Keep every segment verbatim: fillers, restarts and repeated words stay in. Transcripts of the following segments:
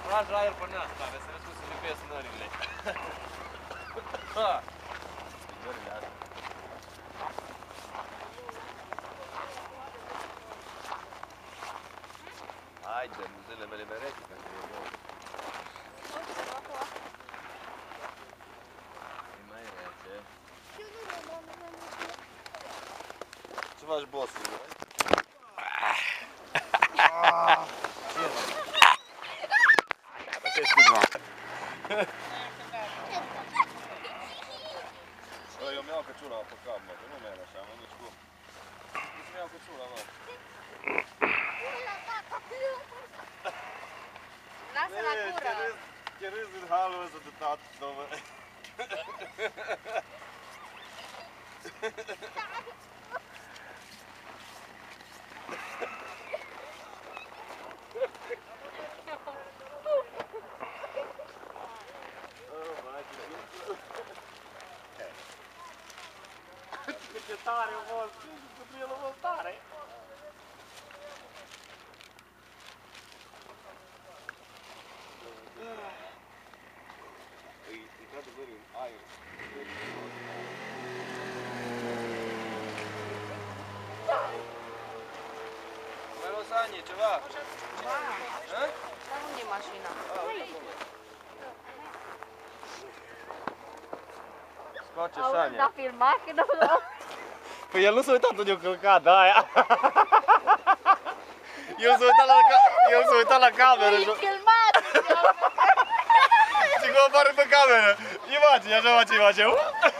Tragi aer pe nas, care să vezi cum se lipesc nările. Schimbările astea. Haide, muzele mele merete, pentru e nou. E mai rece. Ce faci, bossul, nu? Eu mi-au căciula pe cap, mă, că nu merg așa, mă duci cu... Nu mi-au căciula, mă. Lasă la cură! Ce râzi în halul ăsta de tată, domnă. Ce tare a fost! Ce el a fost tare! E într-adevăr un aer. Mai o Sanie, ceva? Da. Dar unde e mașina? Scoate Auzi, Sania. da filmat că nu l-au... Păi el nu s-a uitat unde a călcat, da, aia. Eu s-a uitat la, eu s-a uitat la cameră. E filmat! Și cum apare pe cameră. Imagine, așa face, imagine.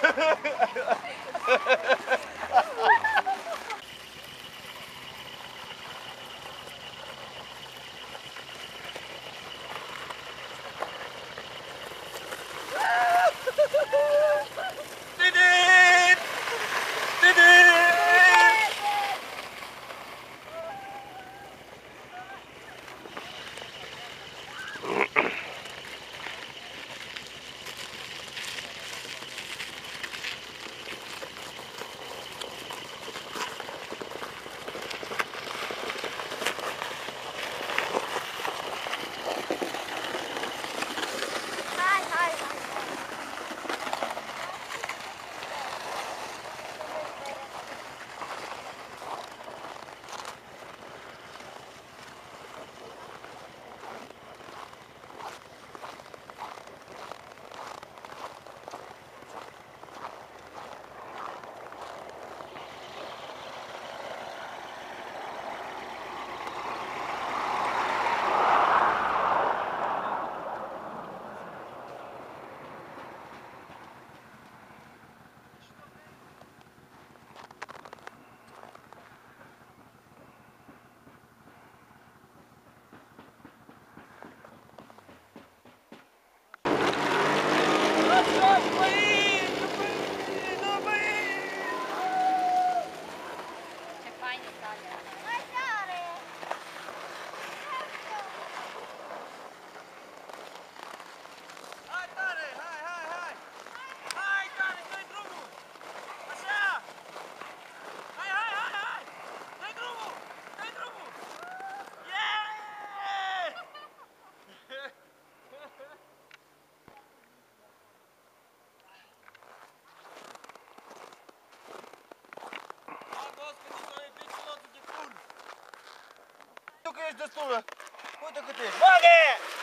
Ești destulă! Uite cât ești! Bage!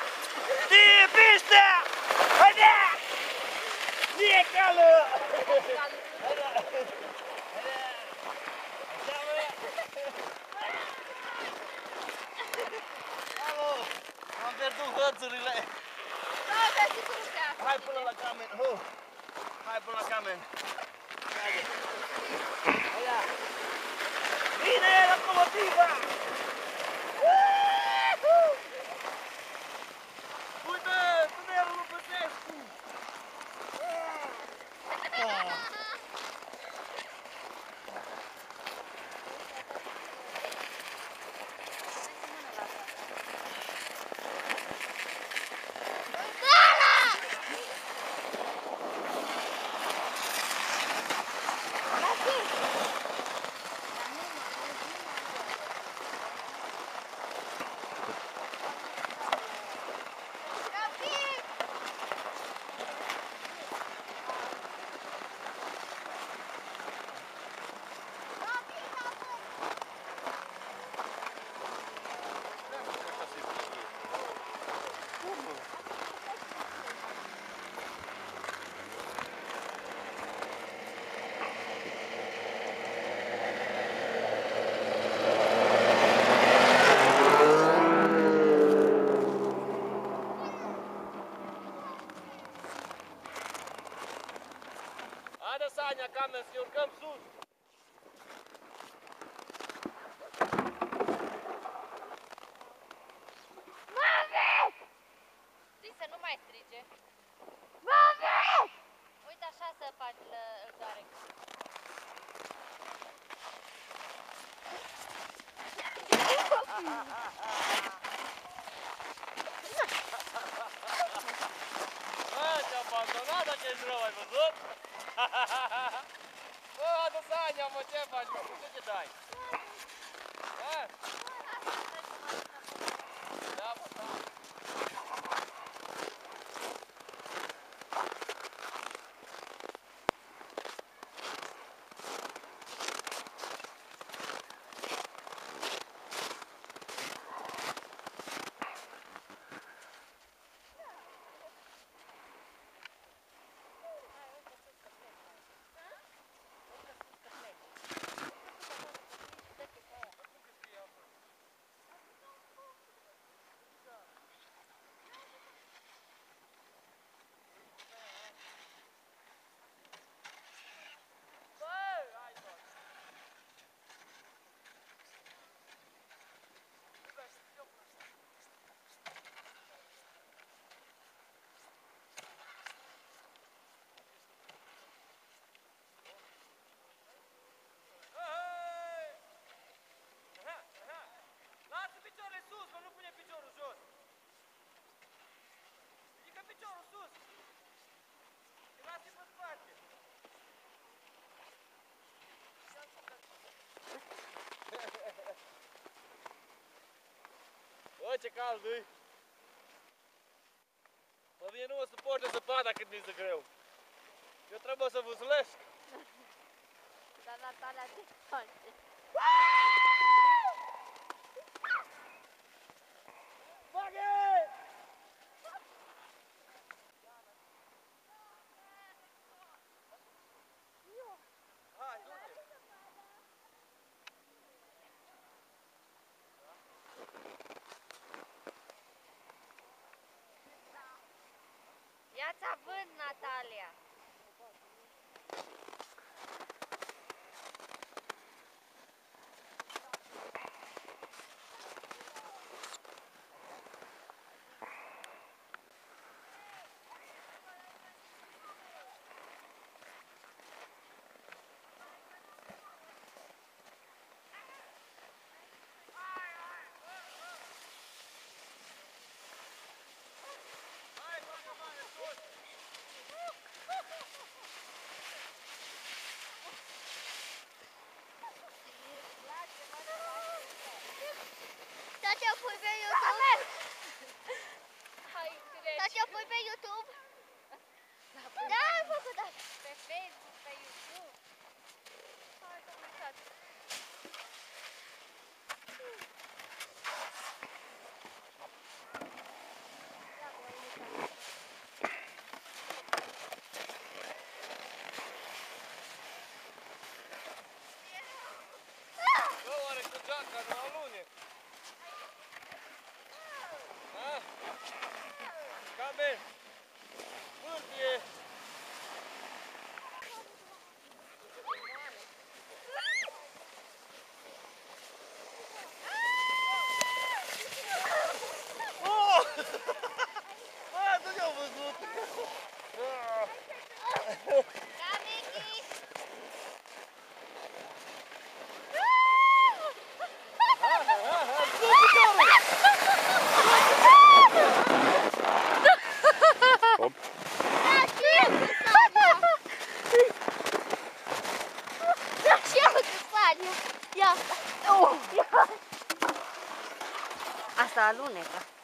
Ție piste! Haide! Ție cală! Haide! Haide! Așa, mă! Alo! Am pierdut hărțurile! Hai până la camen! Hai până la camen! Haide! Haide! Vine locomotiva! Uite! Tunerul lui Băsescu! Bă, te-a abandonat dacă ești rău, ai văzut? Bă, adu Sania, mă, ce faci, mă? Ce te dai? Ha? Da, mă, da. Bă, ce cald e! Pe mine nu mă suportă zăpada cât mi-e de greu. Eu trebuie să vâslesc. Dar Natalia te face. Baghe! Hai, du-te! Ia-ți avânt, Natalia. Tati, o pui pe YouTube? Hai, Tati, o pui pe YouTube? Da, am făcut asta. Pe Facebook, pe YouTube. Hai, că am uitat. Bă, oare cu geaca nu alune? Ha? Cabe! Pârtie! Oh! Bă, nu ne-au văzut! Da, Mickey! Hop. Da, și eu cu Sania! Da, și eu cu Sania! Ia! Oh, ia. Asta alunecă.